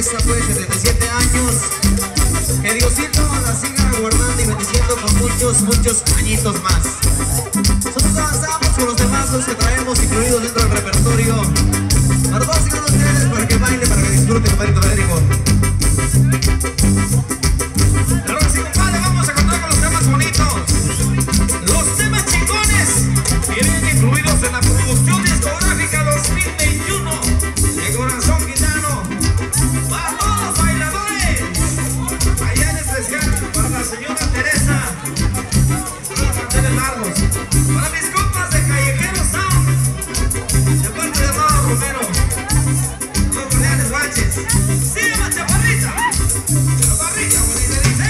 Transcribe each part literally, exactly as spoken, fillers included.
Teresa, pues, setenta y siete años. Que Diosito la siga guardando y bendiciendo con muchos, muchos añitos más. Nosotros avanzamos con los demás, los que traemos incluidos dentro del repertorio. Para todos y cada uno de ustedes, para que baile, para que disfruten, compadrito Federico. Pero sí, compadre, vamos a contar con los temas bonitos. Los temas chingones vienen incluidos en la producción discográfica dos mil veintiuno de Corazón Gitano. Para todos los bailadores, allá en especial para la señora Teresa, para los manteles largos, para mis compas de Callejero Sound, de parte de Amado Romero, los Cordiales Baches. ¡Sí, chaparrita! ¡Chaparrita, bonita, dice!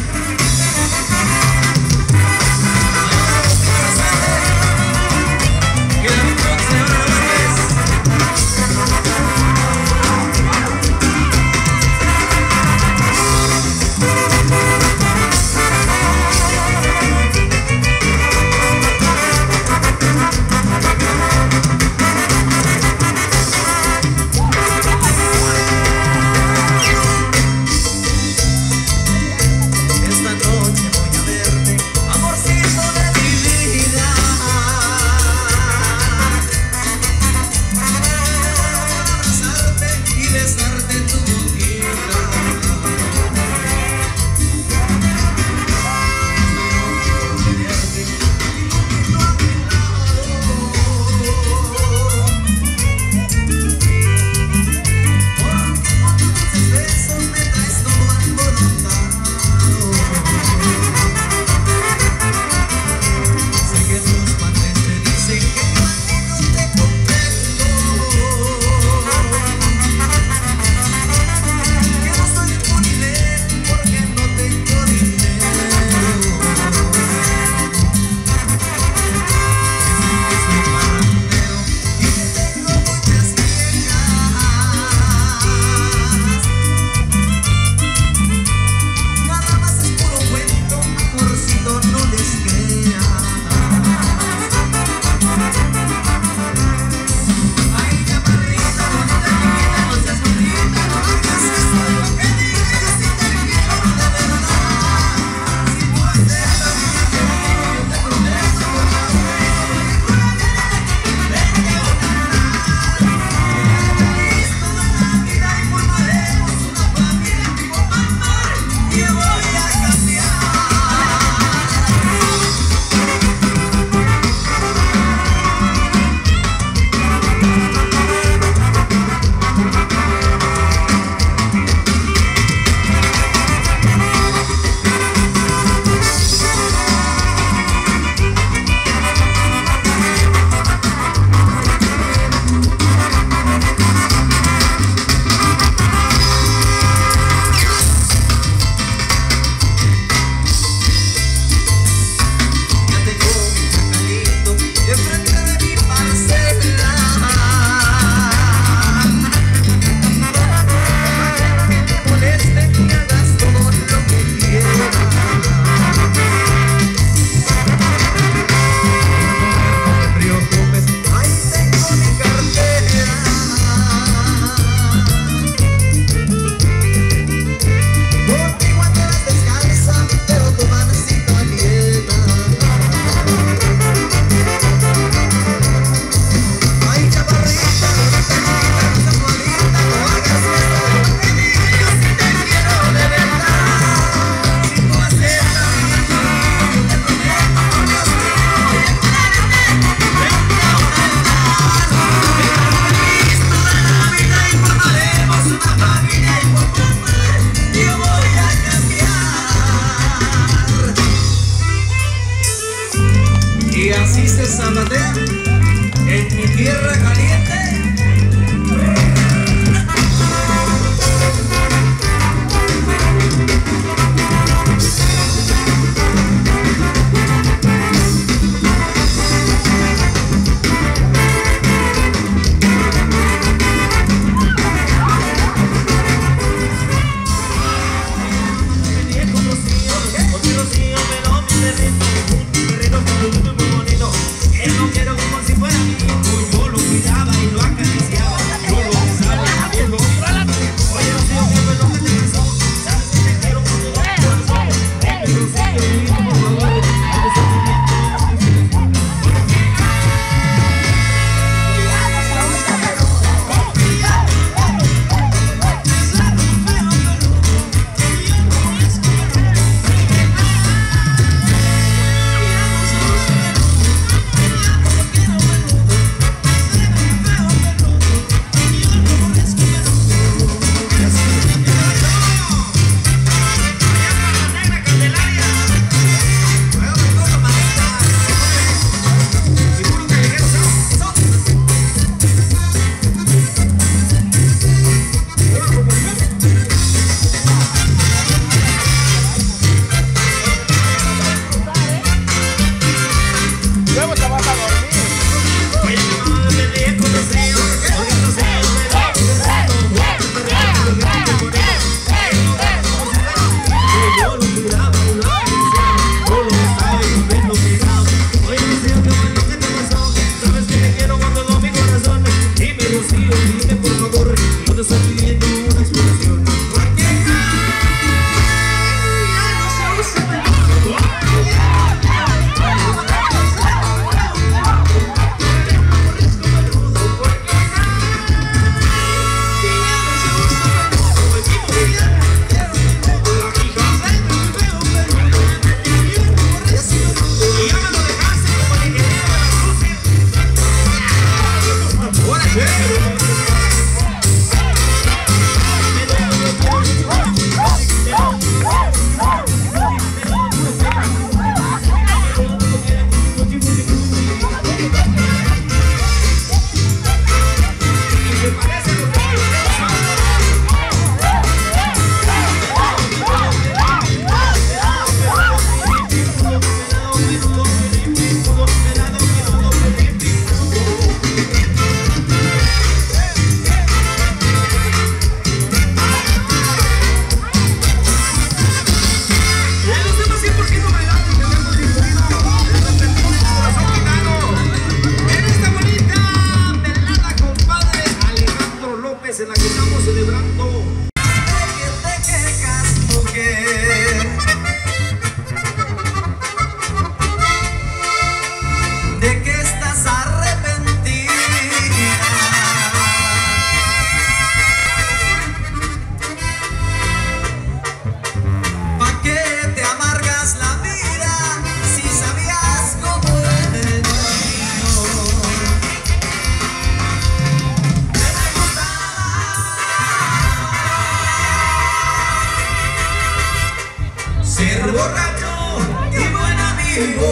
Y así se zapatea en mi tierra caliente. Quiero como si fuera mío, yo lo cuidaba y lo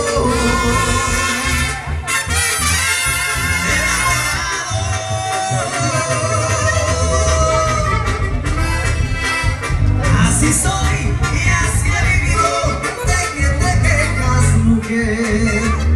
Así soy y así he vivido. ¿De qué te quejas, mujer?